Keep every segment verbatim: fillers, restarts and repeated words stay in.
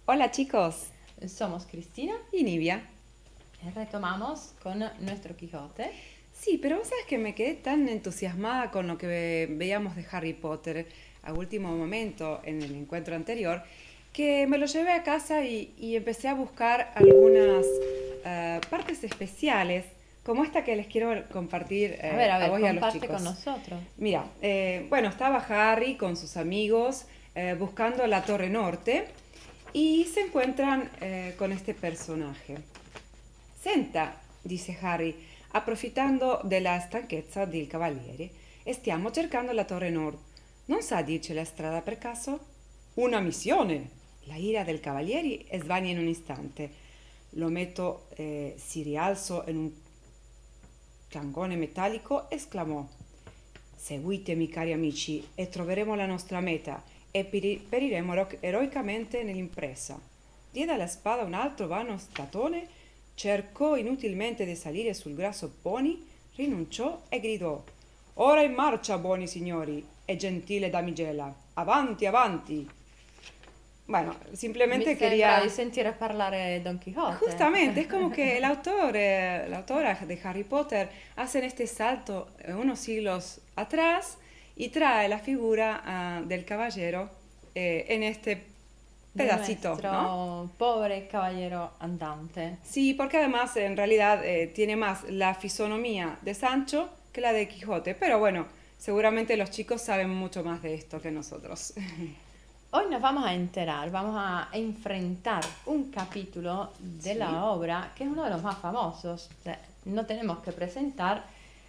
Hola chicos, Somos Cristina y Nivia. y retomamos con nuestro Quijote. Sí, pero vos sabes que me quedé tan entusiasmada con lo que ve- veíamos de Harry Potter a último momento en el encuentro anterior, que me lo llevé a casa y, y empecé a buscar algunas eh, partes especiales, como esta que les quiero compartir A ver, eh, a a ver, vos y a los comparte con chicos. nosotros. Mira, eh, bueno, estaba Harry con sus amigos eh, buscando la Torre Norte y se encuentran eh, con este personaje. Senta, disse Harry, approfittando della stanchezza del cavaliere, e stiamo cercando la torre nord. Non sa dirci la strada per caso? Una missione! La ira del cavaliere svania in un istante. L'ometto eh, si rialzò in un clangone metallico e esclamò: Seguitemi, cari amici, e troveremo la nostra meta e peri- periremo ero- eroicamente nell'impresa. Diede alla spada un altro vano statone, cercò inutilmente di salire sul grasso pony, rinunciò e gridò: Ora in marcia, buoni signori e gentile damigella, avanti, avanti. Bueno, Mi simplemente sembra di quería. sentire parlare Don Quixote. Justamente, es como que el autor, eh, la autora de Harry Potter, hacen este salto eh, unos siglos atrás y trae la figura ah, del caballero eh, en este De pedacito, ¿no? nuestro pobre caballero andante. Sí, porque además en realidad eh, tiene más la fisonomía de Sancho que la de Quijote, pero bueno, seguramente los chicos saben mucho más de esto que nosotros. Hoy nos vamos a enterar, vamos a enfrentar un capítulo de Sí, la obra que es uno de los más famosos. O sea, no tenemos que presentar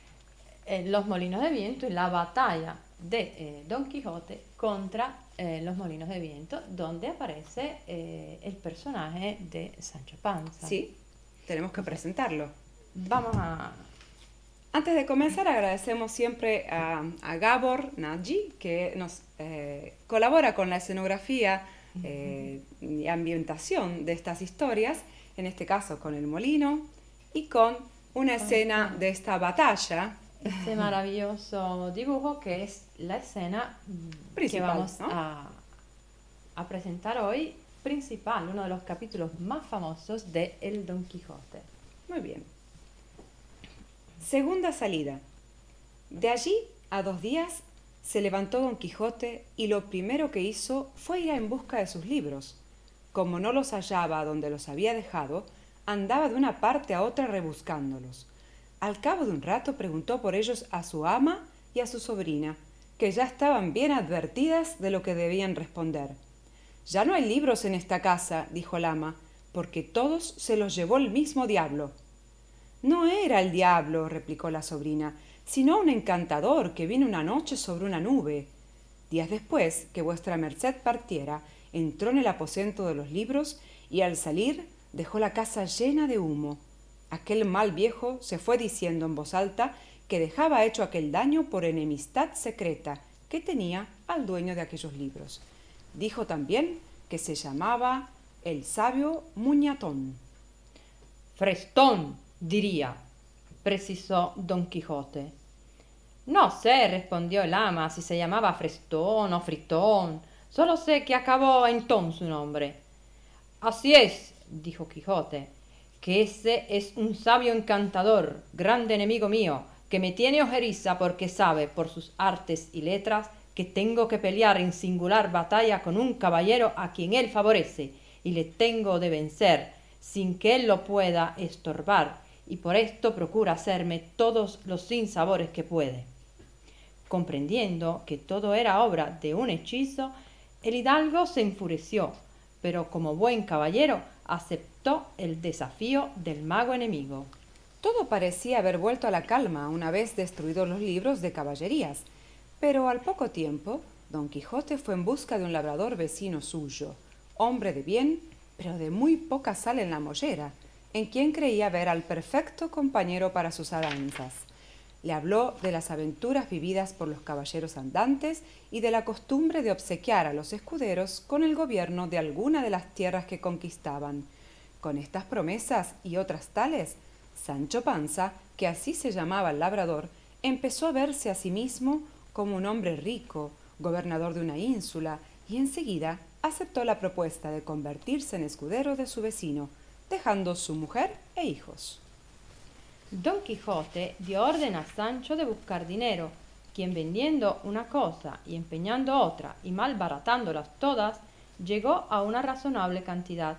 eh, los molinos de viento y la batalla de eh, Don Quijote contra eh, los molinos de viento, donde aparece eh, el personaje de Sancho Panza. sí, tenemos que Entonces, presentarlo. vamos a... Antes de comenzar, agradecemos siempre a, a Gabor Nagy, que nos eh, colabora con la escenografía eh, y ambientación de estas historias, en este caso con el molino y con una con escena esta- de esta batalla este maravilloso dibujo que es la escena mm, que principal, vamos ¿no? a, a presentar hoy, principal, uno de los capítulos más famosos de El Don Quijote. Muy bien. Segunda salida. De allí a dos días se levantó Don Quijote y lo primero que hizo fue ir en busca de sus libros. Como no los hallaba donde los había dejado, andaba de una parte a otra rebuscándolos. Al cabo de un rato preguntó por ellos a su ama y a su sobrina, que ya estaban bien advertidas de lo que debían responder. Ya no hay libros en esta casa, dijo el ama, porque todos se los llevó el mismo diablo. No era el diablo, replicó la sobrina, sino un encantador que vino una noche sobre una nube. Días después que vuestra merced partiera, entró en el aposento de los libros y al salir dejó la casa llena de humo. Aquel mal viejo se fue diciendo en voz alta que dejaba hecho aquel daño por enemistad secreta que tenía al dueño de aquellos libros. Dijo también que se llamaba el sabio Muñatón. Frestón, diría, precisó Don Quijote. No sé, respondió el ama, si se llamaba Frestón o Fritón. Solo sé que acabó en tón su nombre. Así es, dijo Quijote, que ese es un sabio encantador, grande enemigo mío, que me tiene ojeriza porque sabe, por sus artes y letras, que tengo que pelear en singular batalla con un caballero a quien él favorece, y le tengo de vencer, sin que él lo pueda estorbar, y por esto procura hacerme todos los sinsabores que puede. Comprendiendo que todo era obra de un hechizo, el hidalgo se enfureció, pero como buen caballero aceptó el desafío del mago enemigo. Todo parecía haber vuelto a la calma una vez destruidos los libros de caballerías, pero al poco tiempo Don Quijote fue en busca de un labrador vecino suyo, hombre de bien, pero de muy poca sal en la mollera, en quien creía ver al perfecto compañero para sus aranzas. Le habló de las aventuras vividas por los caballeros andantes y de la costumbre de obsequiar a los escuderos con el gobierno de alguna de las tierras que conquistaban. Con estas promesas y otras tales, Sancho Panza, que así se llamaba el labrador, empezó a verse a sí mismo como un hombre rico, gobernador de una ínsula, y enseguida aceptó la propuesta de convertirse en escudero de su vecino, dejando su mujer e hijos. Don Quijote dio orden a Sancho de buscar dinero, quien vendiendo una cosa y empeñando otra y malbaratándolas todas, llegó a una razonable cantidad.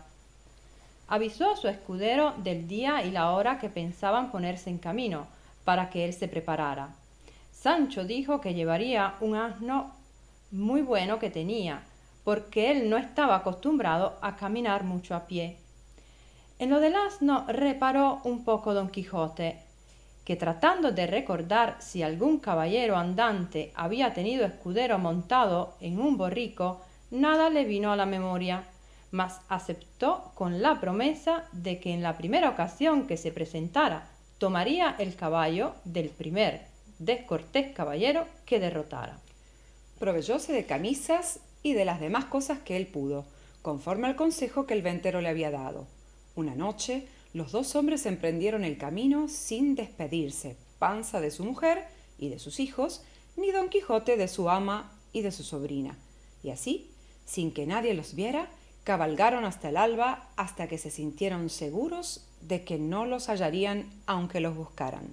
Avisó a su escudero del día y la hora que pensaban ponerse en camino, para que él se preparara. Sancho dijo que llevaría un asno muy bueno que tenía, porque él no estaba acostumbrado a caminar mucho a pie. En lo del asno reparó un poco don Quijote, que tratando de recordar si algún caballero andante había tenido escudero montado en un borrico, nada le vino a la memoria, mas aceptó con la promesa de que en la primera ocasión que se presentara tomaría el caballo del primer descortés caballero que derrotara. Proveyóse de camisas y de las demás cosas que él pudo, conforme al consejo que el ventero le había dado. Una noche los dos hombres emprendieron el camino sin despedirse, Panza de su mujer y de sus hijos, ni Don Quijote de su ama y de su sobrina. Y así, sin que nadie los viera, cabalgaron hasta el alba, hasta que se sintieron seguros de que no los hallarían aunque los buscaran.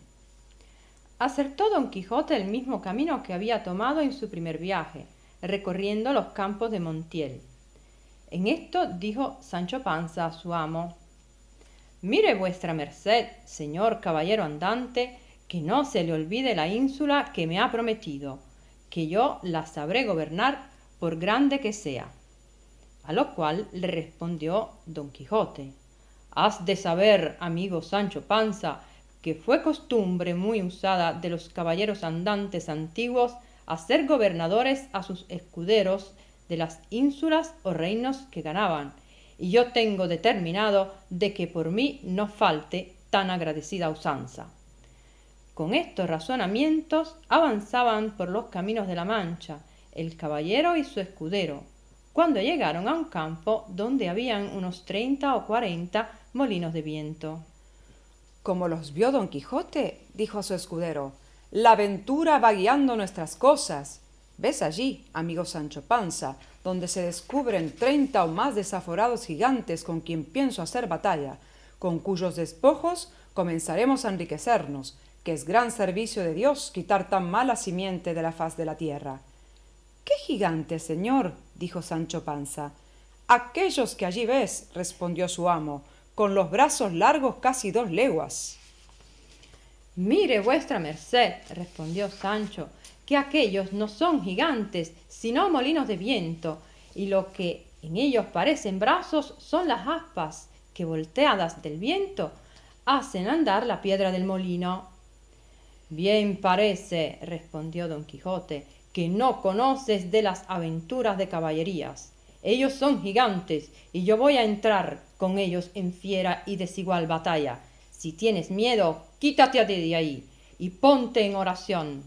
Acertó don Quijote el mismo camino que había tomado en su primer viaje, recorriendo los campos de Montiel. En esto dijo Sancho Panza a su amo: «Mire vuestra merced, señor caballero andante, que no se le olvide la ínsula que me ha prometido, que yo la sabré gobernar por grande que sea». A lo cual le respondió don Quijote: «Has de saber, amigo Sancho Panza, que fue costumbre muy usada de los caballeros andantes antiguos hacer gobernadores a sus escuderos de las ínsulas o reinos que ganaban, y yo tengo determinado de que por mí no falte tan agradecida usanza». Con estos razonamientos avanzaban por los caminos de la Mancha el caballero y su escudero, cuando llegaron a un campo donde habían unos treinta o cuarenta molinos de viento. Como los vio don Quijote, dijo a su escudero: «La aventura va guiando nuestras cosas. ¿Ves allí, amigo Sancho Panza, donde se descubren treinta o más desaforados gigantes con quien pienso hacer batalla, con cuyos despojos comenzaremos a enriquecernos, que es gran servicio de Dios quitar tan mala simiente de la faz de la tierra?» «¿Qué gigantes, señor?», dijo Sancho Panza. «Aquellos que allí ves», respondió su amo, «con los brazos largos casi dos leguas». «Mire vuestra merced», respondió Sancho, «que aquellos no son gigantes, sino molinos de viento, y lo que en ellos parecen brazos son las aspas, que volteadas del viento hacen andar la piedra del molino». «Bien parece», respondió don Quijote, «que no conoces de las aventuras de caballerías. Ellos son gigantes, y yo voy a entrar con ellos en fiera y desigual batalla. Si tienes miedo, quítate de ahí, y ponte en oración».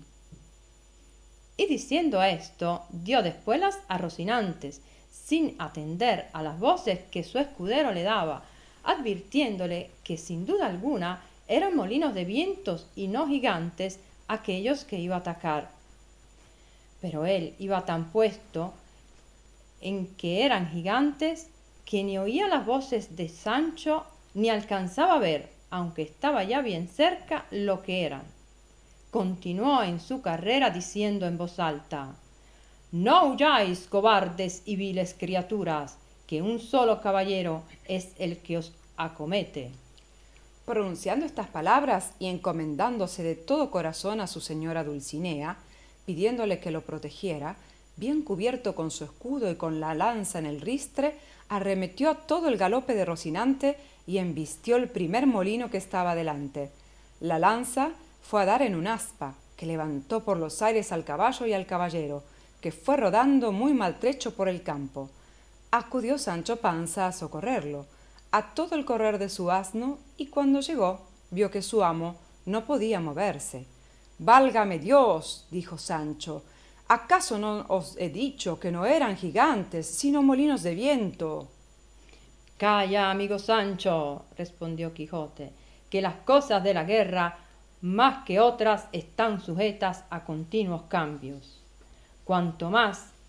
Y diciendo esto, dio de espuelas a Rocinantes, sin atender a las voces que su escudero le daba, advirtiéndole que sin duda alguna eran molinos de vientos y no gigantes aquellos que iba a atacar. Pero él iba tan puesto en que eran gigantes que ni oía las voces de Sancho ni alcanzaba a ver, aunque estaba ya bien cerca, lo que eran. Continuó en su carrera diciendo en voz alta: «No huyáis, cobardes y viles criaturas, que un solo caballero es el que os acomete». Pronunciando estas palabras y encomendándose de todo corazón a su señora Dulcinea, pidiéndole que lo protegiera, bien cubierto con su escudo y con la lanza en el ristre, arremetió a todo el galope de Rocinante y embistió el primer molino que estaba delante. La lanza fue a dar en un aspa, que levantó por los aires al caballo y al caballero, que fue rodando muy maltrecho por el campo. Acudió Sancho Panza a socorrerlo, a todo el correr de su asno, y cuando llegó, vio que su amo no podía moverse. «Válgame Dios», dijo Sancho, «¿acaso no os he dicho que no eran gigantes, sino molinos de viento?» «Calla, amigo Sancho», respondió Quijote, «que las cosas de la guerra, más que otras, están sujetas a continuos cambios. Cuanto más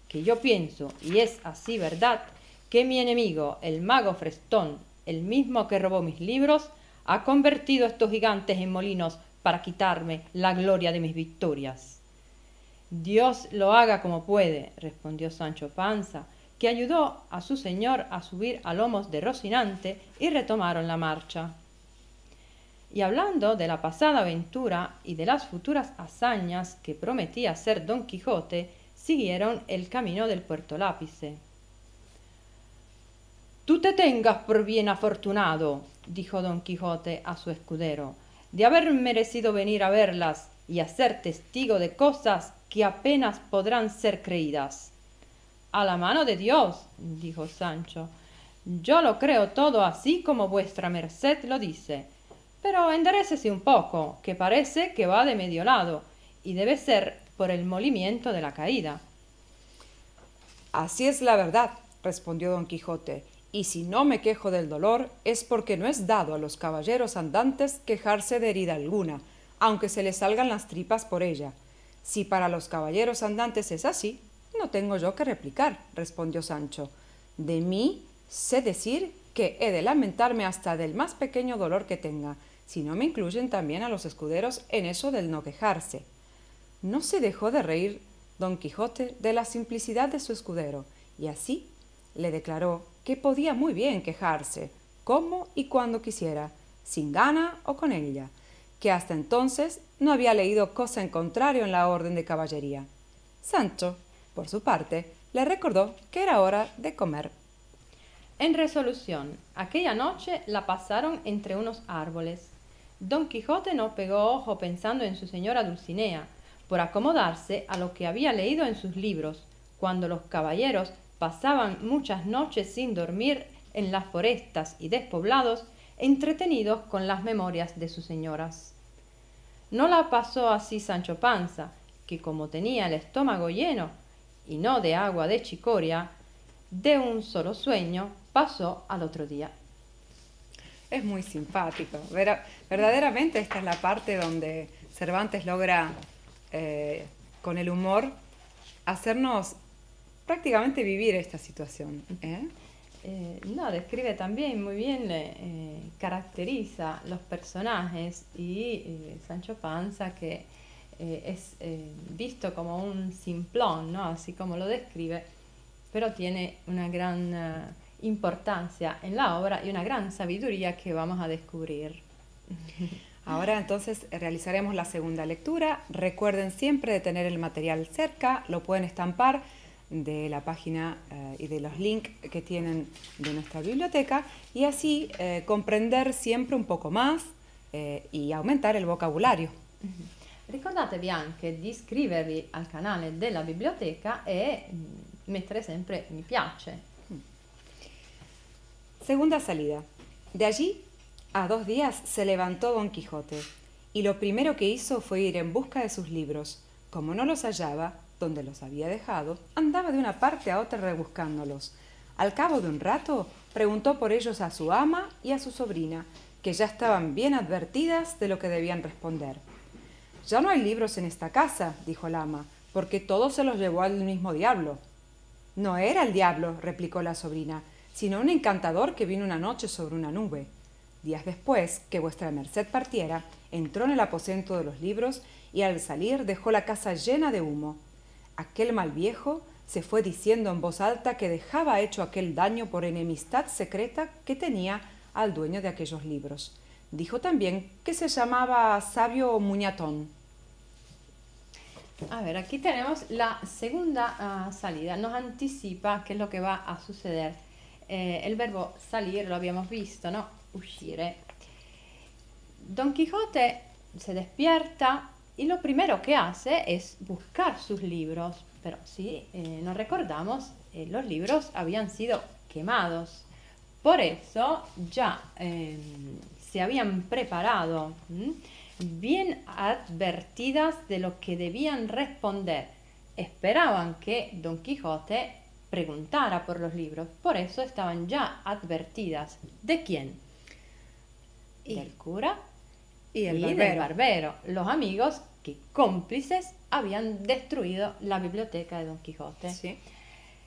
que yo pienso, y es así verdad, que mi enemigo, el mago Frestón, el mismo que robó mis libros, ha convertido estos gigantes en molinos para quitarme la gloria de mis victorias. Dios lo haga como puede, respondió Sancho Panza, que ayudó a su señor a subir a lomos de Rocinante y retomaron la marcha. Y hablando de la pasada aventura y de las futuras hazañas que prometía hacer Don Quijote, siguieron el camino del Puerto Lápice. Tú te tengas por bien afortunado, dijo Don Quijote a su escudero, de haber merecido venir a verlas y a ser testigo de cosas que apenas podrán ser creídas. A la mano de Dios, dijo Sancho, yo lo creo todo así como vuestra merced lo dice, pero enderécese un poco, que parece que va de medio lado, y debe ser por el molimiento de la caída. Así es la verdad, respondió Don Quijote, y si no me quejo del dolor es porque no es dado a los caballeros andantes quejarse de herida alguna, aunque se les salgan las tripas por ella. Si para los caballeros andantes es así, no tengo yo que replicar, respondió Sancho. De mí sé decir que he de lamentarme hasta del más pequeño dolor que tenga, si no me incluyen también a los escuderos en eso del no quejarse. No se dejó de reír Don Quijote de la simplicidad de su escudero, y así le declaró que podía muy bien quejarse, como y cuando quisiera, sin gana o con ella, que hasta entonces no había leído cosa en contrario en la orden de caballería. Sancho, por su parte, le recordó que era hora de comer. En resolución, aquella noche la pasaron entre unos árboles. Don Quijote no pegó ojo pensando en su señora Dulcinea, por acomodarse a lo que había leído en sus libros, cuando los caballeros pasaban muchas noches sin dormir en las forestas y despoblados, entretenidos con las memorias de sus señoras. No la pasó así Sancho Panza, que como tenía el estómago lleno, y no de agua de chicoria, de un solo sueño pasó al otro día. Es muy simpático. Ver- verdaderamente esta es la parte donde Cervantes logra, eh, con el humor, hacernos prácticamente vivir esta situación. ¿eh? Eh, no, describe también muy bien, eh, caracteriza los personajes y eh, Sancho Panza, que eh, es eh, visto como un simplón, ¿no? Así como lo describe, pero tiene una gran eh, importancia en la obra y una gran sabiduría que vamos a descubrir. Ahora entonces realizaremos la segunda lectura. Recuerden siempre de tener el material cerca, lo pueden estampar de la página eh, y de los links que tienen de nuestra biblioteca y así eh, comprender siempre un poco más eh, y aumentar el vocabulario. Ricordatevi anche di iscrivervi al canale della biblioteca e mm, mettere sempre mi piace. Segunda salida. De allí a dos días se levantó Don Quijote y lo primero que hizo fue ir en busca de sus libros. Como no los hallaba donde los había dejado, andaba de una parte a otra rebuscándolos. Al cabo de un rato preguntó por ellos a su ama y a su sobrina, que ya estaban bien advertidas de lo que debían responder. Ya no hay libros en esta casa, dijo el ama, porque todos se los llevó al mismo diablo. No era el diablo, replicó la sobrina, sino un encantador que vino una noche sobre una nube. Días después que vuestra merced partiera, entró en el aposento de los libros y al salir dejó la casa llena de humo. Aquel mal viejo se fue diciendo en voz alta que dejaba hecho aquel daño por enemistad secreta que tenía al dueño de aquellos libros. Dijo también que se llamaba Sabio Muñatón. A ver, aquí tenemos la segunda uh, salida. Nos anticipa qué es lo que va a suceder. Eh, el verbo salir lo habíamos visto, ¿no? Uscire. Don Quijote se despierta y lo primero que hace es buscar sus libros. Pero si eh, nos recordamos, eh, los libros habían sido quemados. Por eso ya eh, se habían preparado, ¿m? bien advertidas de lo que debían responder. Esperaban que Don Quijote preguntara por los libros, por eso estaban ya advertidas. ¿De quién? Y, del cura y, el y barbero. del barbero, los amigos que cómplices habían destruido la biblioteca de Don Quijote. Sí.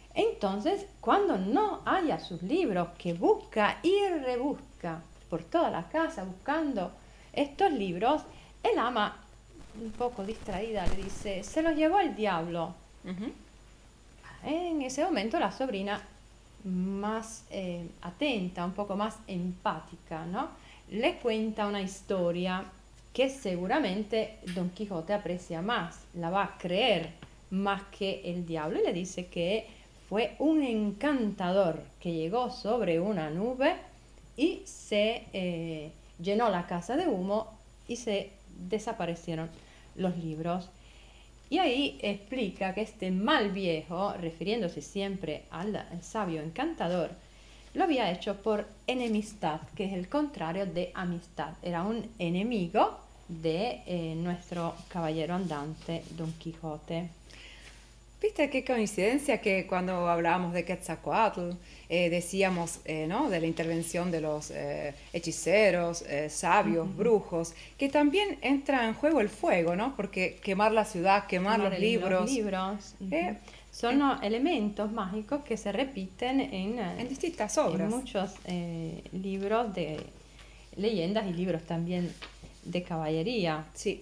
Entonces, cuando no haya sus libros, que busca y rebusca por toda la casa buscando estos libros, el ama, un poco distraída, le dice, se los llevó el diablo. Ujú. En ese momento la sobrina, más eh, atenta, un poco más empática, ¿no? Le cuenta una historia que seguramente Don Quijote aprecia más, la va a creer más que el diablo, y le dice que fue un encantador que llegó sobre una nube y se eh, llenó la casa de humo y se desaparecieron los libros. Y ahí explica que este mal viejo, refiriéndose siempre al, al sabio encantador, lo había hecho por enemistad, que es el contrario de amistad. Era un enemigo de eh, nuestro caballero andante, Don Quijote. Viste qué coincidencia que cuando hablábamos de Quetzalcóatl eh, decíamos eh, ¿no? de la intervención de los eh, hechiceros, eh, sabios, Uh-huh. brujos, que también entra en juego el fuego, ¿no? Porque quemar la ciudad, quemar los el, libros, los libros uh-huh. eh, son eh, elementos mágicos que se repiten en, en distintas obras. En muchos eh, libros de leyendas y libros también de caballería. Sí.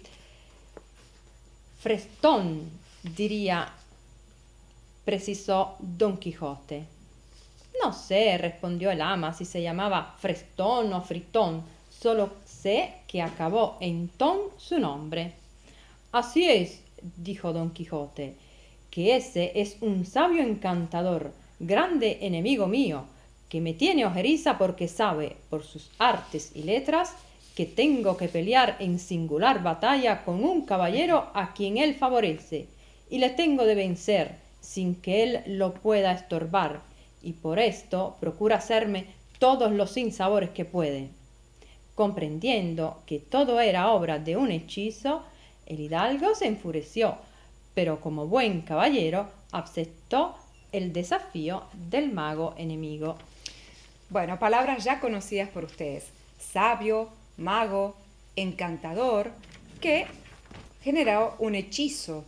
Frestón, diría, precisó Don Quijote. No sé, respondió el ama, si se llamaba Frestón o Fritón, solo sé que acabó en tón su nombre. Así es, dijo Don Quijote, que ese es un sabio encantador, grande enemigo mío, que me tiene ojeriza porque sabe, por sus artes y letras, que tengo que pelear en singular batalla con un caballero a quien él favorece, y le tengo de vencer, sin que él lo pueda estorbar, y por esto procura hacerme todos los sinsabores que puede. Comprendiendo que todo era obra de un hechizo, el hidalgo se enfureció, pero como buen caballero aceptó el desafío del mago enemigo. Bueno, palabras ya conocidas por ustedes. Sabio, mago, encantador, que generó un hechizo.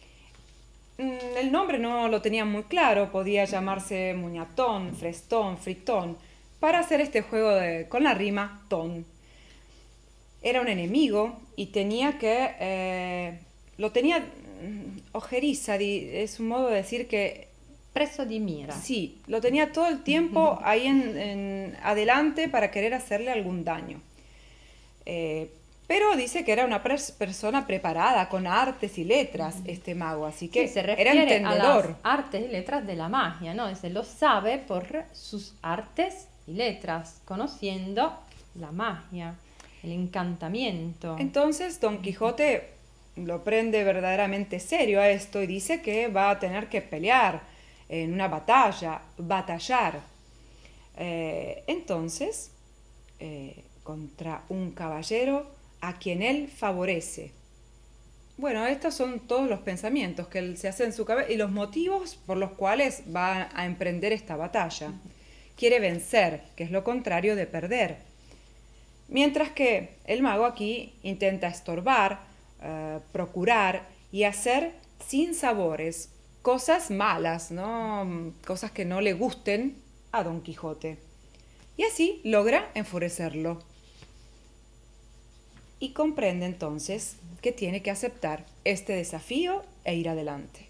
El nombre no lo tenía muy claro, podía llamarse muñatón, frestón, fritón, para hacer este juego de, con la rima ton. Era un enemigo y tenía que... Eh, lo tenía ojeriza, es un modo de decir que... Preso de mira. Sí, lo tenía todo el tiempo ahí en, en adelante para querer hacerle algún daño. Eh, Pero dice que era una pers- persona preparada, con artes y letras, este mago, así que sí, se era entendedor. A las artes y letras de la magia, ¿no? Se lo sabe por sus artes y letras, conociendo la magia, el encantamiento. Entonces Don Quijote lo prende verdaderamente serio a esto y dice que va a tener que pelear en una batalla, batallar. Eh, entonces, eh, contra un caballero a quien él favorece. Bueno, estos son todos los pensamientos que él se hace en su cabeza y los motivos por los cuales va a emprender esta batalla. Quiere vencer, que es lo contrario de perder. Mientras que el mago aquí intenta estorbar, eh, procurar y hacer sinsabores, cosas malas, ¿no? Cosas que no le gusten a Don Quijote. Y así logra enfurecerlo. Y comprende entonces que tiene que aceptar este desafío e ir adelante.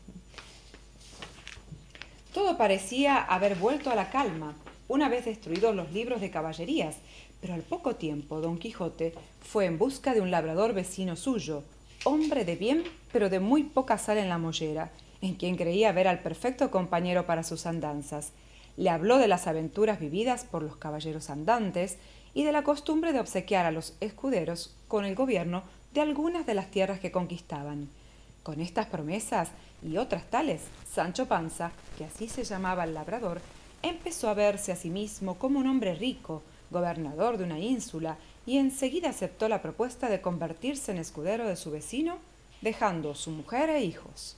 Todo parecía haber vuelto a la calma, una vez destruidos los libros de caballerías, pero al poco tiempo Don Quijote fue en busca de un labrador vecino suyo, hombre de bien, pero de muy poca sal en la mollera, en quien creía ver al perfecto compañero para sus andanzas. Le habló de las aventuras vividas por los caballeros andantes y de la costumbre de obsequiar a los escuderos con el gobierno de algunas de las tierras que conquistaban. Con estas promesas y otras tales, Sancho Panza, que así se llamaba el labrador, empezó a verse a sí mismo como un hombre rico, gobernador de una ínsula, y enseguida aceptó la propuesta de convertirse en escudero de su vecino, dejando su mujer e hijos.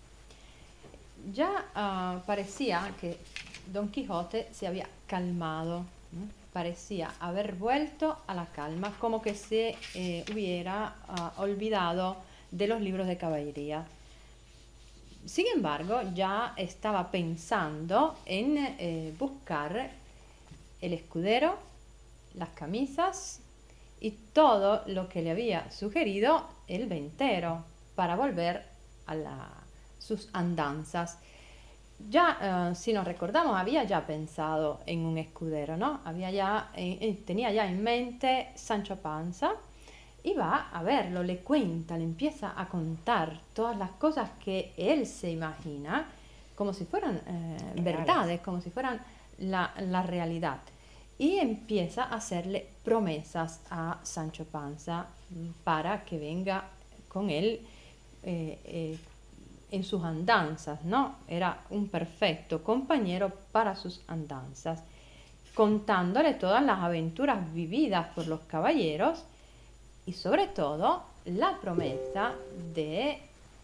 Ya uh, parecía que Don Quijote se había calmado, ¿no? Parecía haber vuelto a la calma, como que se eh, hubiera uh, olvidado de los libros de caballería. Sin embargo, ya estaba pensando en eh, buscar el escudero, las camisas y todo lo que le había sugerido el ventero para volver a la- sus andanzas. Ya, eh, si nos recordamos, había ya pensado en un escudero, ¿no? Había ya, eh, eh, tenía ya en mente Sancho Panza y va a verlo, le cuenta, le empieza a contar todas las cosas que él se imagina como si fueran eh, Reales. verdades, como si fueran la, la realidad. Y empieza a hacerle promesas a Sancho Panza mm, para que venga con él eh, eh, en sus andanzas, ¿no? Era un perfecto compañero para sus andanzas, contándole todas las aventuras vividas por los caballeros y sobre todo la promesa de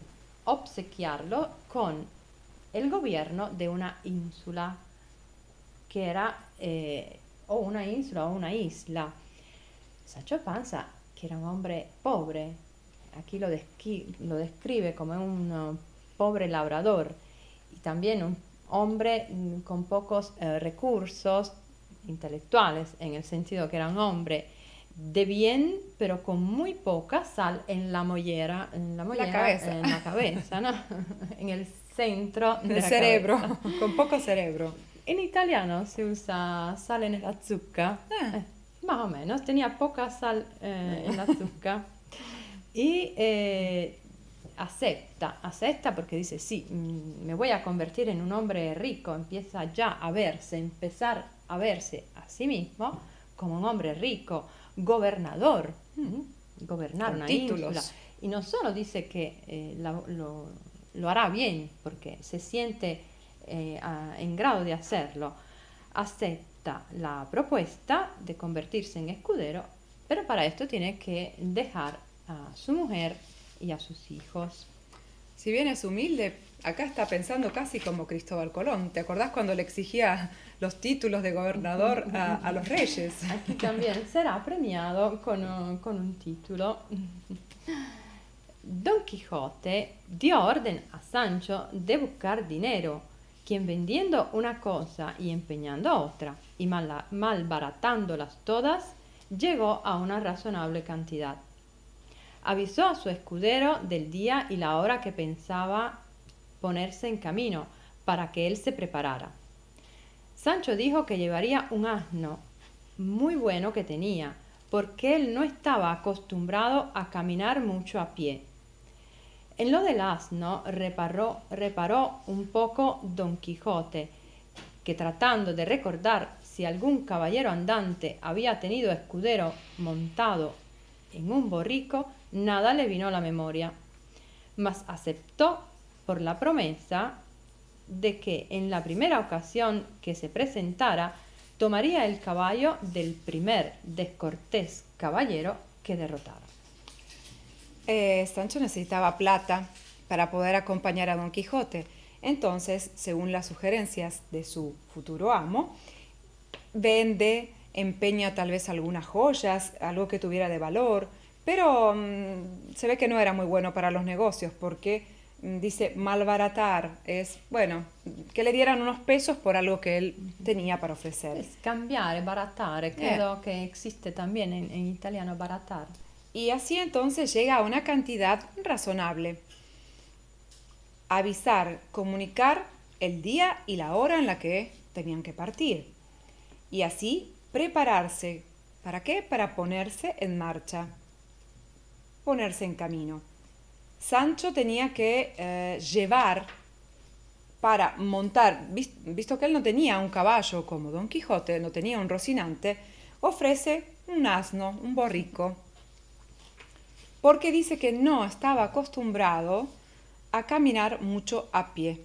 obsequiarlo con el gobierno de una ínsula, que era eh, o una ínsula o una isla. Sancho Panza, que era un hombre pobre, aquí lo, desqui- lo describe como un uh, pobre labrador y también un hombre mm, con pocos eh, recursos intelectuales, en el sentido que era un hombre de bien, pero con muy poca sal en la mollera, en la mollera, cabeza. en la cabeza, ¿no? En el centro El de la cerebro, cabeza. con poco cerebro. En italiano se usa sale nella zucca, Ah. eh, más o menos, tenía poca sal eh, en la zucca y eh, acepta, acepta porque dice, sí, mm, me voy a convertir en un hombre rico, empieza ya a verse, empezar a verse a sí mismo como un hombre rico, gobernador, ¿m? Gobernar Con una títulos. ínsula. Y no solo dice que eh, la- lo, lo hará bien, porque se siente eh, a- en grado de hacerlo, acepta la propuesta de convertirse en escudero, pero para esto tiene que dejar a su mujer y a sus hijos. Si bien es humilde, acá está pensando casi como Cristóbal Colón. ¿Te acordás cuando le exigía los títulos de gobernador a, a los reyes? Aquí también será premiado con un, con un título. Don Quijote dio orden a Sancho de buscar dinero, quien vendiendo una cosa y empeñando otra, y mal- malbaratándolas todas, llegó a una razonable cantidad. Avisó a su escudero del día y la hora que pensaba ponerse en camino, para que él se preparara. Sancho dijo que llevaría un asno muy bueno que tenía, porque él no estaba acostumbrado a caminar mucho a pie. En lo del asno reparó, reparó un poco Don Quijote, que tratando de recordar si algún caballero andante había tenido escudero montado en un borrico, nada le vino a la memoria, mas aceptó por la promesa de que en la primera ocasión que se presentara tomaría el caballo del primer descortés caballero que derrotara. Eh, Sancho necesitaba plata para poder acompañar a Don Quijote. Entonces, según las sugerencias de su futuro amo, vende, empeña tal vez algunas joyas, algo que tuviera de valor, pero mm, se ve que no era muy bueno para los negocios porque mm, dice malbaratar, es, bueno, que le dieran unos pesos por algo que él tenía para ofrecer. Es cambiare, baratare, credo que existe también en, en italiano baratar. Y así entonces llega a una cantidad razonable. Avisar, comunicar el día y la hora en la que tenían que partir. Y así prepararse. ¿Para qué? Para ponerse en marcha. Ponerse en camino. Sancho tenía que eh, llevar para montar, vis- visto que él no tenía un caballo como Don Quijote, no tenía un rocinante, ofrece un asno, un borrico, porque dice que no estaba acostumbrado a caminar mucho a pie.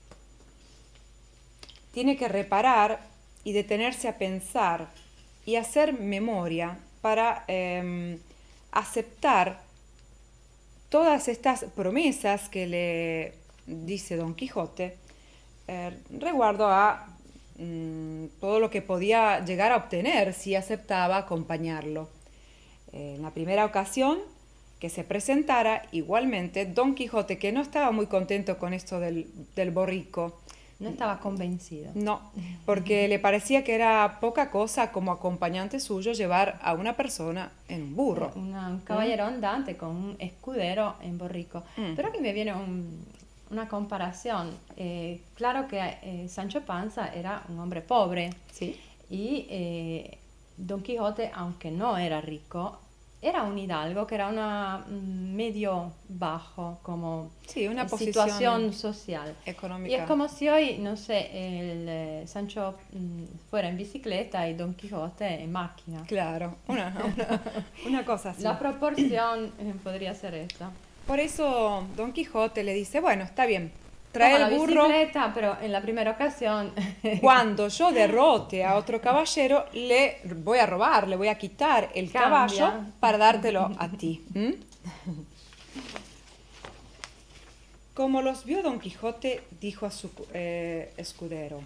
Tiene que reparar y detenerse a pensar y hacer memoria para eh, aceptar todas estas promesas que le dice Don Quijote, eh, recuerdo a mm, todo lo que podía llegar a obtener si aceptaba acompañarlo. Eh, en la primera ocasión que se presentara igualmente Don Quijote, que no estaba muy contento con esto del, del borrico. No estaba convencido. No, porque le parecía que era poca cosa como acompañante suyo llevar a una persona en un burro. Una, un caballero ¿Mm? andante con un escudero en borrico. Mm. Pero aquí me viene un, una comparación. Eh, claro que eh, Sancho Panza era un hombre pobre. Sí. Y eh, Don Quijote, aunque no era rico, era un hidalgo que era una medio bajo como sí, una situación social económica. Y es como si hoy, no sé, el eh, Sancho mmm, fuera en bicicleta y Don Quijote en máquina. Claro, una, una, una cosa así. La proporción eh, podría ser esa. Por eso Don Quijote le dice, bueno, está bien, trae Toma el la burro, bicicleta, pero en la primera ocasión cuando yo derrote a otro caballero, le voy a robar, le voy a quitar el Cambia. caballo para dártelo a ti. ¿Mm? Como los vio Don Quijote, dijo a su eh, escudero,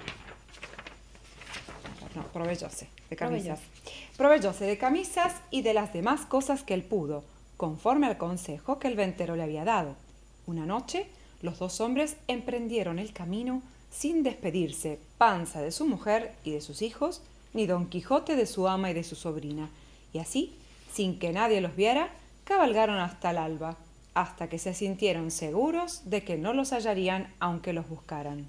no, proveyóse de camisas, proveyóse de camisas y de las demás cosas que él pudo, conforme al consejo que el ventero le había dado. Una noche, los dos hombres emprendieron el camino sin despedirse Panza de su mujer y de sus hijos, ni Don Quijote de su ama y de su sobrina. Y así, sin que nadie los viera, cabalgaron hasta el alba, hasta que se sintieron seguros de que no los hallarían aunque los buscaran.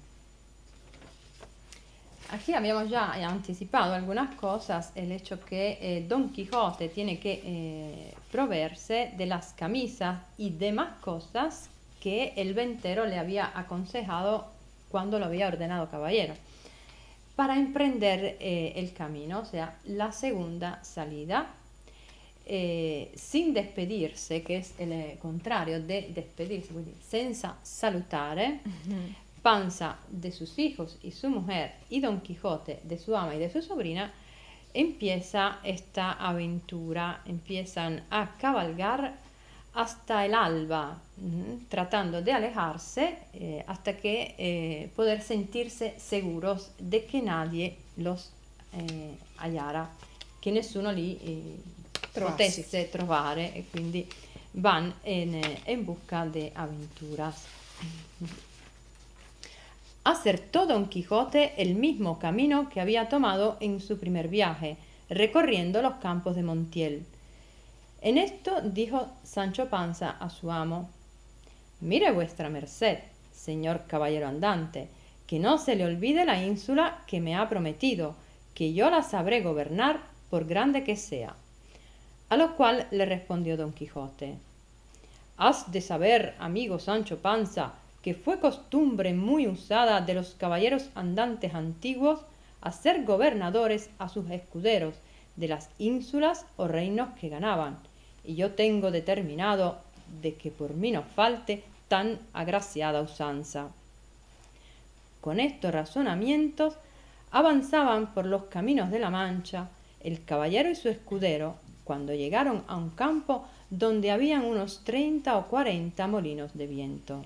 Aquí habíamos ya anticipado algunas cosas, el hecho que eh, Don Quijote tiene que eh, proveerse de las camisas y demás cosas que el ventero le había aconsejado cuando lo había ordenado caballero, para emprender eh, el camino, o sea, la segunda salida, eh, sin despedirse, que es el eh, contrario de despedirse, quindi senza salutare, uh-huh. Panza de sus hijos y su mujer y Don Quijote de su ama y de su sobrina, empieza esta aventura, empiezan a cabalgar hasta el alba, mh, tratando de alejarse eh, hasta que eh, poder sentirse seguros de que nadie los eh, hallara, che nessuno li eh, potesse trovare, e quindi van en, en busca de aventuras. Acertó Don Quijote el mismo camino que había tomado en su primer viaje, recorriendo los campos de Montiel. En esto dijo Sancho Panza a su amo: mire vuestra merced, señor caballero andante, que no se le olvide la ínsula que me ha prometido, que yo la sabré gobernar por grande que sea. A lo cual le respondió Don Quijote: has de saber, amigo Sancho Panza, que fue costumbre muy usada de los caballeros andantes antiguos hacer gobernadores a sus escuderos de las ínsulas o reinos que ganaban, y yo tengo determinado de que por mí no falte tan agraciada usanza. Con estos razonamientos avanzaban por los caminos de la Mancha el caballero y su escudero, cuando llegaron a un campo donde habían unos treinta o cuarenta molinos de viento.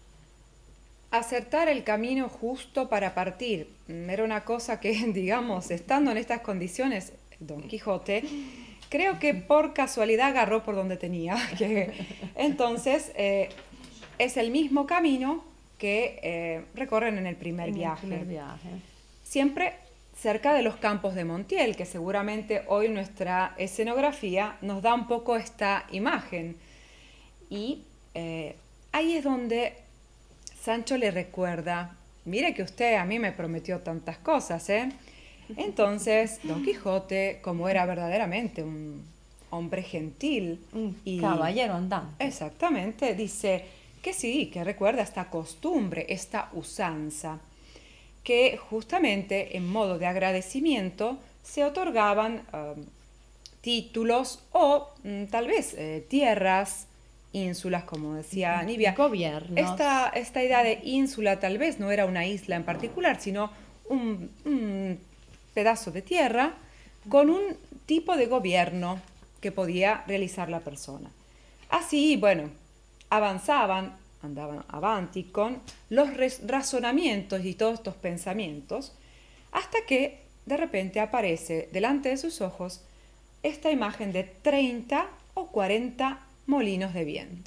Acertar el camino justo para partir era una cosa que, digamos, estando en estas condiciones, Don Quijote, creo que por casualidad agarró por donde tenía. Que, entonces, eh, es el mismo camino que eh, recorren en el primer en viaje. El primer viaje. Siempre cerca de los campos de Montiel, que seguramente hoy nuestra escenografía nos da un poco esta imagen. Y eh, ahí es donde Sancho le recuerda: mire que usted a mí me prometió tantas cosas, ¿eh? Entonces, Don Quijote, como era verdaderamente un hombre gentil, un y caballero andante, exactamente, dice que sí, que recuerda esta costumbre, esta usanza, que justamente en modo de agradecimiento se otorgaban um, títulos o um, tal vez eh, tierras, ínsulas, como decía Nibia. Gobiernos. Esta, esta idea de ínsula tal vez no era una isla en particular, sino un, un pedazo de tierra con un tipo de gobierno que podía realizar la persona. Así, bueno, avanzaban, andaban avanti con los razonamientos y todos estos pensamientos, hasta que de repente aparece delante de sus ojos esta imagen de treinta o cuarenta molinos de viento.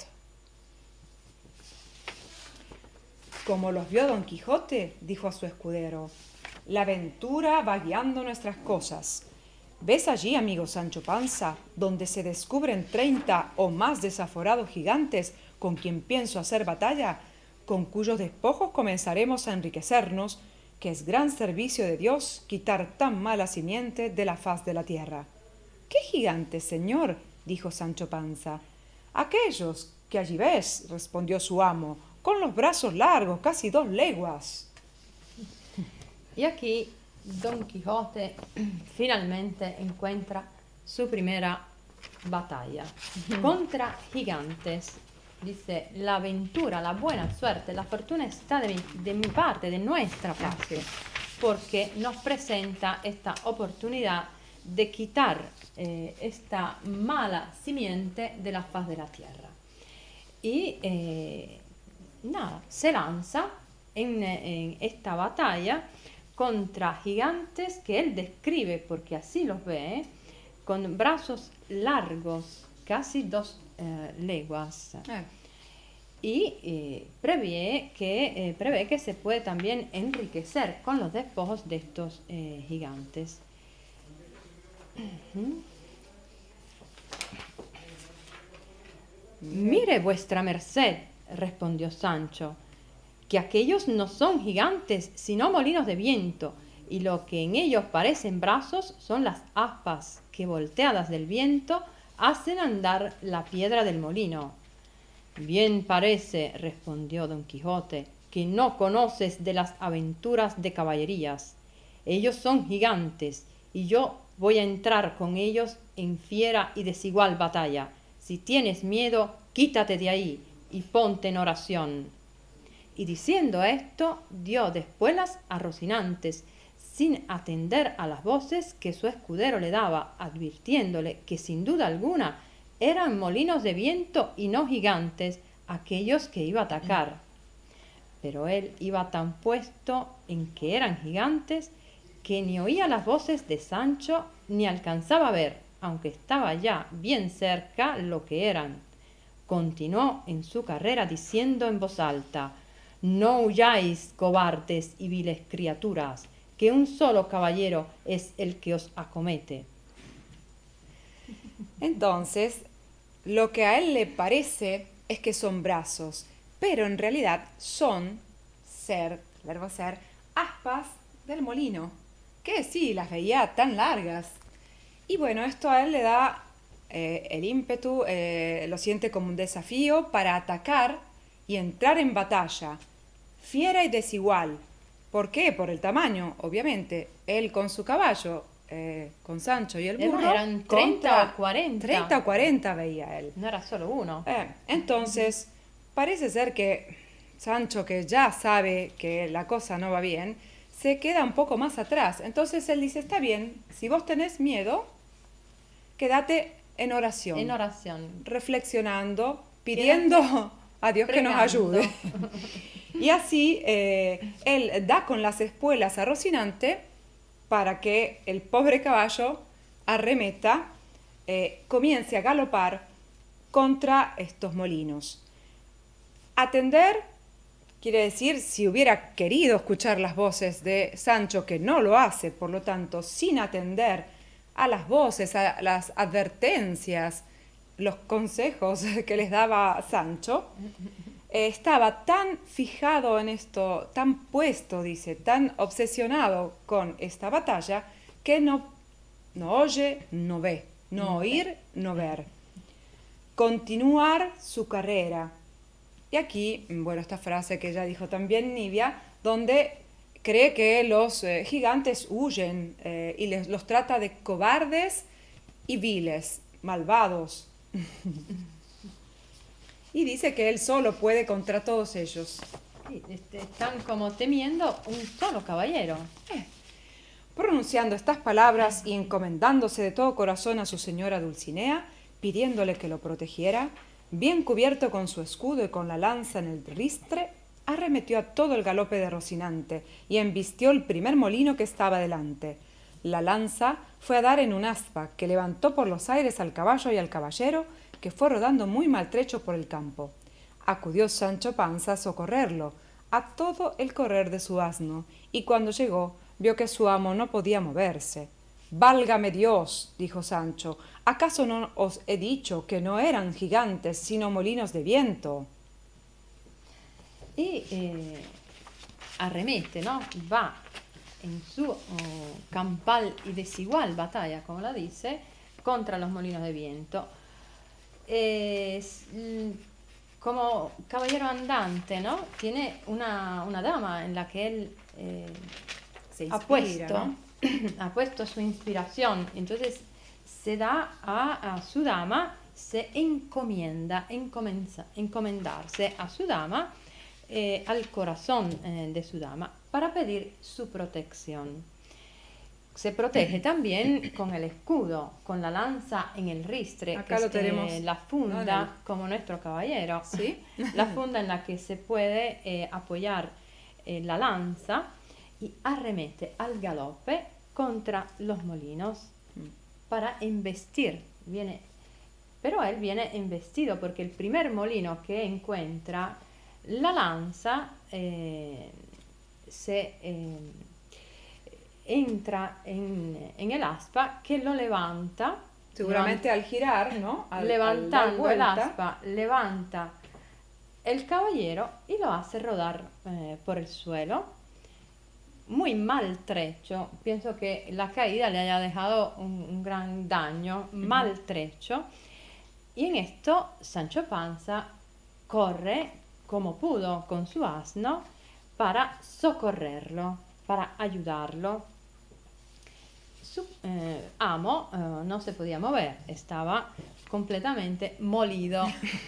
Como los vio Don Quijote, dijo a su escudero, la aventura va guiando nuestras cosas. ¿Ves allí, amigo Sancho Panza, donde se descubren treinta o más desaforados gigantes con quien pienso hacer batalla, con cuyos despojos comenzaremos a enriquecernos, que es gran servicio de Dios quitar tan mala simiente de la faz de la tierra? ¿Qué gigantes, señor?, dijo Sancho Panza. Aquellos que allí ves, respondió su amo, con los brazos largos, casi dos leguas. Y aquí Don Quijote finalmente encuentra su primera batalla contra gigantes. Dice, la aventura, la buena suerte, la fortuna está de mi, de mi parte, de nuestra parte, porque nos presenta esta oportunidad de quitar eh, esta mala simiente de la faz de la tierra. Y eh, nada, se lanza en, en esta batalla contra gigantes que él describe, porque así los ve, con brazos largos, casi dos eh, leguas. Eh. Y eh, prevé, que, eh, prevé que se puede también enriquecer con los despojos de estos eh, gigantes. Uh-huh. Mire vuestra merced, respondió Sancho, que aquellos no son gigantes, sino molinos de viento, y lo que en ellos parecen brazos son las aspas que, volteadas del viento, hacen andar la piedra del molino. Bien parece, respondió Don Quijote, que no conoces de las aventuras de caballerías. Ellos son gigantes, y yo voy a entrar con ellos en fiera y desigual batalla. Si tienes miedo, quítate de ahí y ponte en oración. Y diciendo esto, dio de espuelas a Rocinantes, sin atender a las voces que su escudero le daba, advirtiéndole que sin duda alguna eran molinos de viento y no gigantes aquellos que iba a atacar. Pero él iba tan puesto en que eran gigantes que ni oía las voces de Sancho ni alcanzaba a ver, aunque estaba ya bien cerca, lo que eran. Continuó en su carrera diciendo en voz alta: no huyáis, cobardes y viles criaturas, que un solo caballero es el que os acomete. Entonces, lo que a él le parece es que son brazos, pero en realidad son ser, el verbo ser, aspas del molino, que sí, las veía tan largas. Y bueno, esto a él le da eh, el ímpetu, eh, lo siente como un desafío para atacar y entrar en batalla, fiera y desigual. ¿Por qué? Por el tamaño, obviamente. Él con su caballo, eh, con Sancho y el burro. Eran treinta o cuarenta. treinta o cuarenta veía él. No era solo uno. Eh, entonces, parece ser que Sancho, que ya sabe que la cosa no va bien, se queda un poco más atrás. Entonces él dice, está bien, si vos tenés miedo, quédate en oración. En oración. Reflexionando, pidiendo a Dios que nos ayude. Y así eh, él da con las espuelas a Rocinante para que el pobre caballo arremeta, eh, comience a galopar contra estos molinos. Atender quiere decir, si hubiera querido escuchar las voces de Sancho, que no lo hace, por lo tanto, sin atender a las voces, a las advertencias, los consejos que les daba Sancho, eh, estaba tan fijado en esto, tan puesto, dice, tan obsesionado con esta batalla, que no, no oye, no ve, no oír, no ver. Continuar su carrera. Y aquí, bueno, esta frase que ya dijo también Nibia, donde cree que los eh, gigantes huyen eh, y les, los trata de cobardes y viles, malvados. Y dice que él solo puede contra todos ellos. Sí, este, están como temiendo un solo caballero. Eh. Pronunciando estas palabras y encomendándose de todo corazón a su señora Dulcinea, pidiéndole que lo protegiera, bien cubierto con su escudo y con la lanza en el ristre, arremetió a todo el galope de Rocinante y embistió el primer molino que estaba delante. La lanza fue a dar en un aspa que levantó por los aires al caballo y al caballero, que fue rodando muy maltrecho por el campo. Acudió Sancho Panza a socorrerlo, a todo el correr de su asno, y cuando llegó vio que su amo no podía moverse. «Válgame Dios», dijo Sancho, «¿acaso no os he dicho que no eran gigantes, sino molinos de viento?» Y eh, arremete, ¿no? Va en su oh, campal y desigual batalla, como la dice, contra los molinos de viento. Es, como caballero andante, ¿no? Tiene una, una dama en la que él eh, Se ha inspira, puesto, ¿no? ha puesto su inspiración. Entonces se da a, a su dama, se encomienda, encomenza, encomendarse a su dama, eh, al corazón eh, de su dama, para pedir su protección. Se protege también con el escudo, con la lanza en el ristre, Acá que es lo tenemos, eh, la funda, ¿no? En el- como nuestro caballero, ¿Sí? la funda en la que se puede eh, apoyar eh, la lanza, y arremete al galope contra los molinos para embestir. Viene, pero él viene embestido porque el primer molino que encuentra, la lanza eh, se eh, entra en, en el aspa, que lo levanta. Seguramente al girar, ¿no? Al, Levantando al dar el vuelta. aspa, levanta el caballero y lo hace rodar eh, por el suelo, muy maltrecho. Pienso que la caída le haya dejado un, un gran daño, maltrecho. Y en esto Sancho Panza corre como pudo con su asno para socorrerlo, para ayudarlo. Su eh, amo eh, no se podía mover, estaba completamente molido.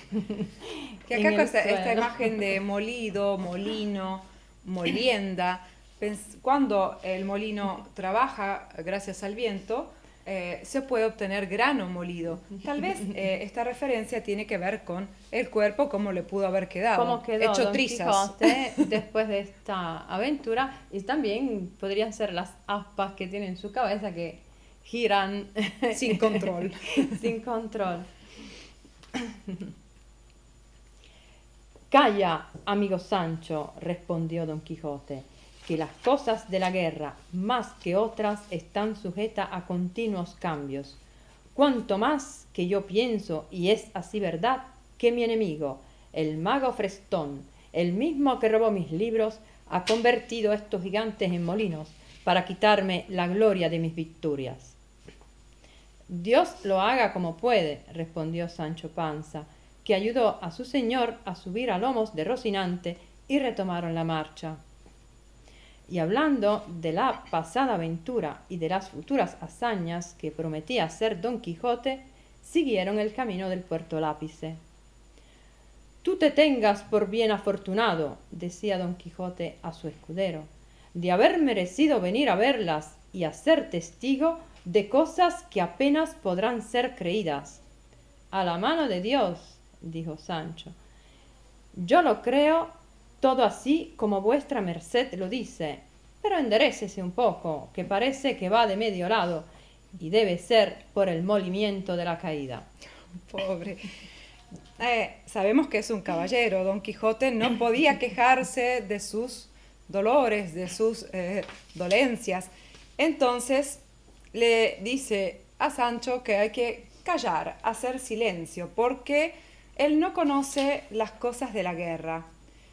Que en acá el esta, esta suelo. imagen de molido, molino, molienda, pens- cuando el molino trabaja gracias al viento, eh, se puede obtener grano molido. Tal vez eh, esta referencia tiene que ver con el cuerpo, cómo le pudo haber quedado, Cómo quedó hecho Don trizas. Quijote después de esta aventura, y también podrían ser las aspas que tiene en su cabeza que giran Sin control. sin control. Calla, amigo Sancho, respondió Don Quijote, que las cosas de la guerra, más que otras, están sujetas a continuos cambios. Cuanto más que yo pienso, y es así verdad, que mi enemigo, el mago Frestón, el mismo que robó mis libros, ha convertido estos gigantes en molinos para quitarme la gloria de mis victorias. Dios lo haga como puede, respondió Sancho Panza, que ayudó a su señor a subir a lomos de Rocinante, y retomaron la marcha. Y hablando de la pasada aventura y de las futuras hazañas que prometía hacer Don Quijote, siguieron el camino del Puerto Lápice. Tú te tengas por bien afortunado, decía Don Quijote a su escudero, de haber merecido venir a verlas y a ser testigo de cosas que apenas podrán ser creídas. A la mano de Dios, dijo Sancho. Yo lo creo todo así como vuestra merced lo dice, pero enderécese un poco, que parece que va de medio lado, y debe ser por el molimiento de la caída. Pobre. Eh, sabemos que es un caballero. Don Quijote no podía quejarse de sus dolores, de sus eh, dolencias. Entonces le dice a Sancho que hay que callar, hacer silencio, porque él no conoce las cosas de la guerra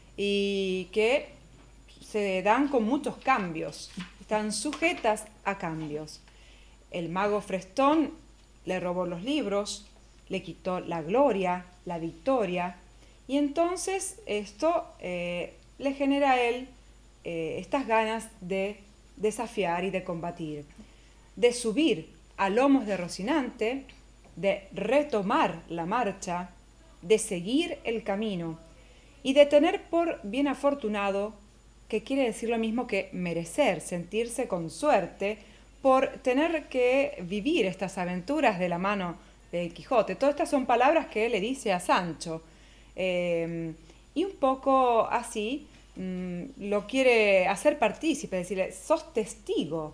y que se dan con muchos cambios, están sujetas a cambios. El mago Frestón le robó los libros, le quitó la gloria, la victoria, y entonces esto eh, le genera a él eh, estas ganas de desafiar y de combatir, de subir a lomos de Rocinante, de retomar la marcha, de seguir el camino y de tener por bien afortunado, que quiere decir lo mismo que merecer, sentirse con suerte por tener que vivir estas aventuras de la mano de Quijote. Todas estas son palabras que él le dice a Sancho. Eh, y un poco así mmm, lo quiere hacer partícipe, decirle, sos testigo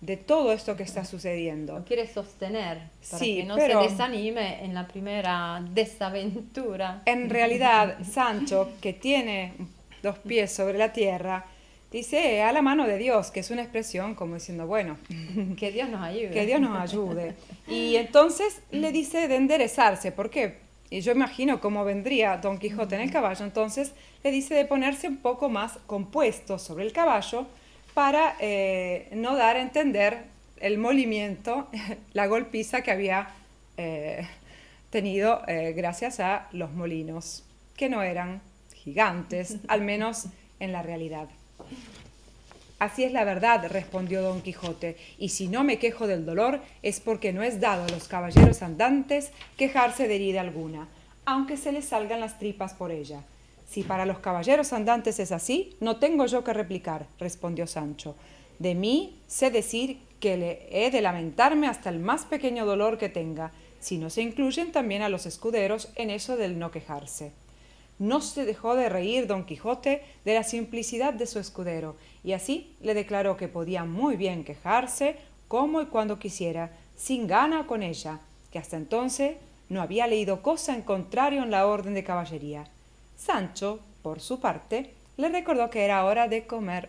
de todo esto que está sucediendo. Lo quiere sostener para Sí, que no pero se desanime en la primera desaventura. en realidad Sancho, que tiene dos pies sobre la tierra, dice a la mano de Dios, que es una expresión como diciendo, bueno, Que Dios nos ayude. que Dios nos ayude. Y entonces le dice de enderezarse, ¿por qué? Y yo imagino cómo vendría Don Quijote en el caballo, entonces le dice de ponerse un poco más compuesto sobre el caballo para eh, no dar a entender el molimiento, la golpiza que había eh, tenido eh, gracias a los molinos, que no eran gigantes, al menos en la realidad. Así es la verdad, respondió Don Quijote, y si no me quejo del dolor es porque no es dado a los caballeros andantes quejarse de herida alguna, aunque se les salgan las tripas por ella. Si para los caballeros andantes es así, no tengo yo que replicar, respondió Sancho. De mí sé decir que le he de lamentarme hasta el más pequeño dolor que tenga, si no se incluyen también a los escuderos en eso del no quejarse. No se dejó de reír Don Quijote de la simplicidad de su escudero, y así le declaró que podía muy bien quejarse como y cuando quisiera, sin gana con ella, que hasta entonces no había leído cosa en contrario en la orden de caballería. Sancho, por su parte, le recordó que era hora de comer.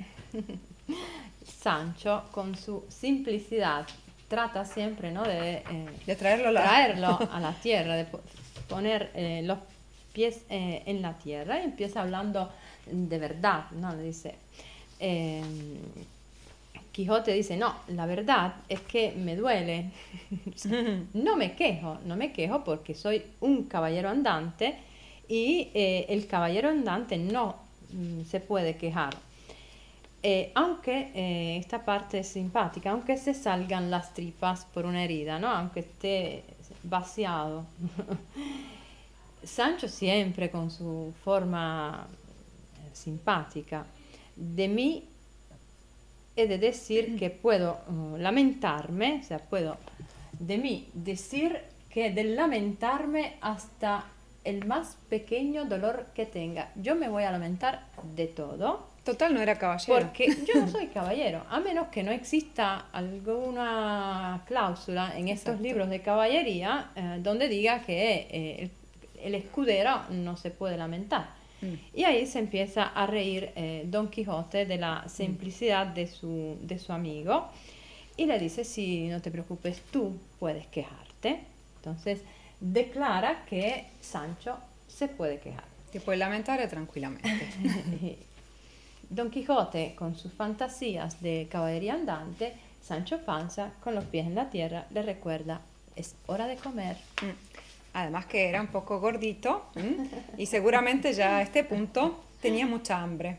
Sancho, con su simplicidad, trata siempre, ¿no?, de, eh, de traerlo, la... traerlo a la tierra, de poner eh, los pies eh, en la tierra, y empieza hablando de verdad, ¿no? Le dice, eh, Quijote dice, no, la verdad es que me duele, no me quejo, no me quejo porque soy un caballero andante y eh, el caballero andante no mm, se puede quejar. Eh, aunque eh, esta parte es simpática, aunque se salgan las tripas por una herida, ¿no? Aunque esté vaciado. Sancho siempre con su forma eh, simpática. De mí he de decir que puedo uh, lamentarme, o sea, puedo de mí decir que de lamentarme hasta el más pequeño dolor que tenga. Yo me voy a lamentar de todo. Total, no era caballero. Porque yo no soy caballero, a menos que no exista alguna cláusula en estos Exacto. libros de caballería eh, donde diga que eh, el, el escudero no se puede lamentar. Mm. Y ahí se empieza a reír eh, Don Quijote de la simplicidad de su, de su amigo y le dice, sí, no te preocupes, tú puedes quejarte. Entonces declara que Sancho se puede quejar. Te puedes lamentar tranquilamente. Don Quijote, con sus fantasías de caballería andante, Sancho Panza, con los pies en la tierra, le recuerda, es hora de comer. Además que era un poco gordito y seguramente ya a este punto tenía mucha hambre.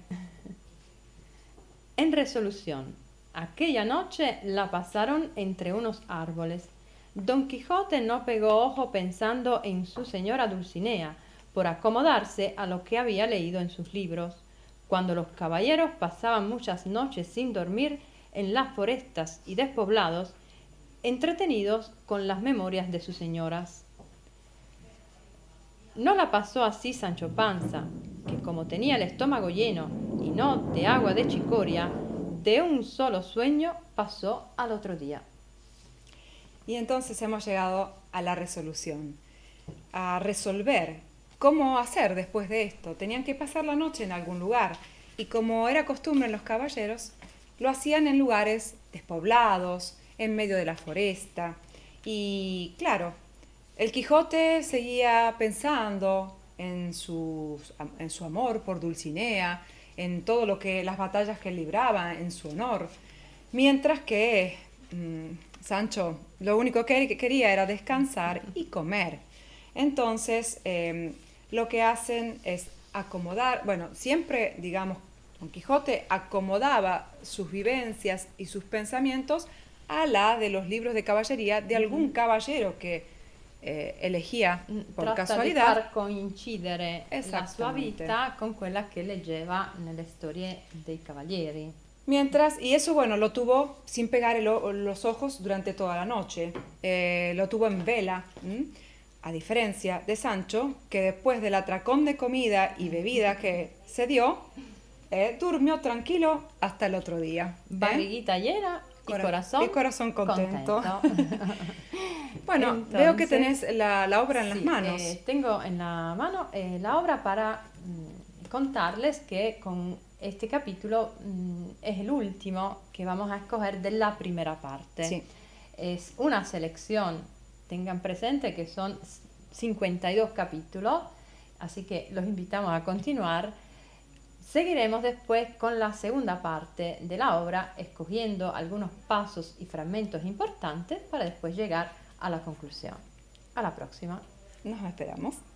En resolución, aquella noche la pasaron entre unos árboles. Don Quijote no pegó ojo pensando en su señora Dulcinea, por acomodarse a lo que había leído en sus libros. Cuando los caballeros pasaban muchas noches sin dormir en las forestas y despoblados, entretenidos con las memorias de sus señoras. No la pasó así Sancho Panza, que como tenía el estómago lleno y no de agua de chicoria, de un solo sueño pasó al otro día. Y entonces hemos llegado a la resolución, a resolver ¿cómo hacer después de esto? Tenían que pasar la noche en algún lugar y como era costumbre en los caballeros, lo hacían en lugares despoblados, en medio de la foresta. Y claro, el Quijote seguía pensando en su, en su amor por Dulcinea, en todo lo que, las batallas que él libraba en su honor, mientras que mmm, Sancho lo único que quería era descansar y comer. Entonces, eh, lo que hacen es acomodar, bueno, siempre, digamos, Don Quijote acomodaba sus vivencias y sus pensamientos a la de los libros de caballería de algún caballero que eh, elegía por Tratta casualidad. Di far coincidere la sua vita con quella che leggeva nelle storie dei cavalieri. Mientras, y eso, bueno, lo tuvo sin pegar el, los ojos durante toda la noche, eh, lo tuvo en vela, ¿m? A diferencia de Sancho, que después del atracón de comida y bebida que se dio, eh, durmió tranquilo hasta el otro día. ¿eh? Barriguita llena y corazón, y corazón contento. contento. Bueno, Entonces, veo que tenés la, la obra en las sí, manos. eh, tengo en la mano eh, la obra para mm, contarles que con este capítulo mm, es el último que vamos a escoger de la primera parte. Sí. Es una selección, tengan presente que son cincuenta y dos capítulos, así que los invitamos a continuar. Seguiremos después con la segunda parte de la obra, escogiendo algunos pasos y fragmentos importantes para después llegar a la conclusión. A la próxima. Nos esperamos.